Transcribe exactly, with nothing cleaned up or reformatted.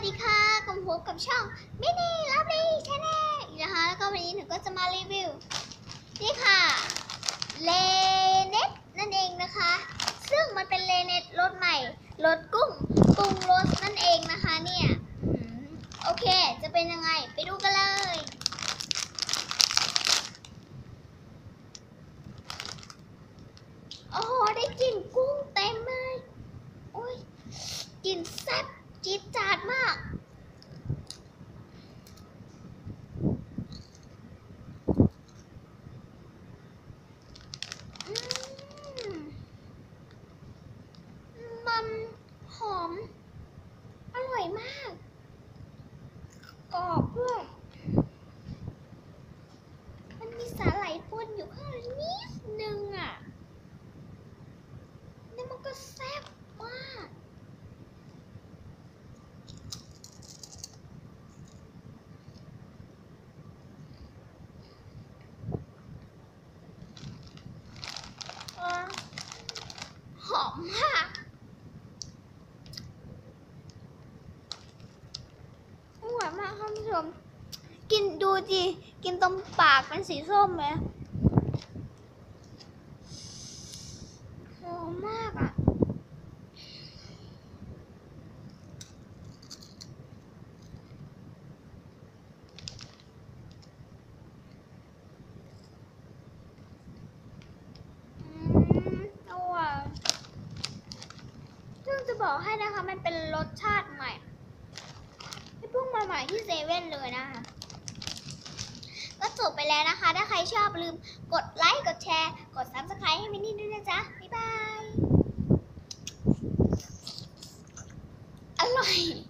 ดีค่ะกลับมาพบกับช่องมินิลับลี่ชาแนลอีกนะคะแล้วก็วันนี้หนูก็จะมารีวิวนี่ค่ะเลเน็ตนั่นเองนะคะซึ่งมันเป็นเลเน็ตรสใหม่รสกุ้งปรุงรสนั่นเองนะคะเนี่ยโอเคจะเป็นยังไงไปดูกันเลยโอ้โหได้กลิ่นกุ้งเต็มเลยโอ้ยกลิ่นแซ่บจี๊ดจ๊าดมากมันหอมอร่อยมากกรอบด้วยมันมีสาหร่ายปนอยู่ข้างในนิดนึงอ่ะแล้วมันก็แซ่บมากหอมมากอร่อยมากท่านผู้ชมกินดูดิกินตรงปากเป็นสีส้มไหมหอมมากอ่ะซึ่งจะบอกให้นะคะมันเป็นรสชาติใหม่ที่เพิ่งมาใหม่ที่เซเว่นเลยนะคะก็จบไปแล้วนะคะถ้าใครชอบลืมกดไลค์กดแชร์กดซับสไครต์ให้มินนี่ด้วยนะจ๊ะบ๊ายบายอร่อย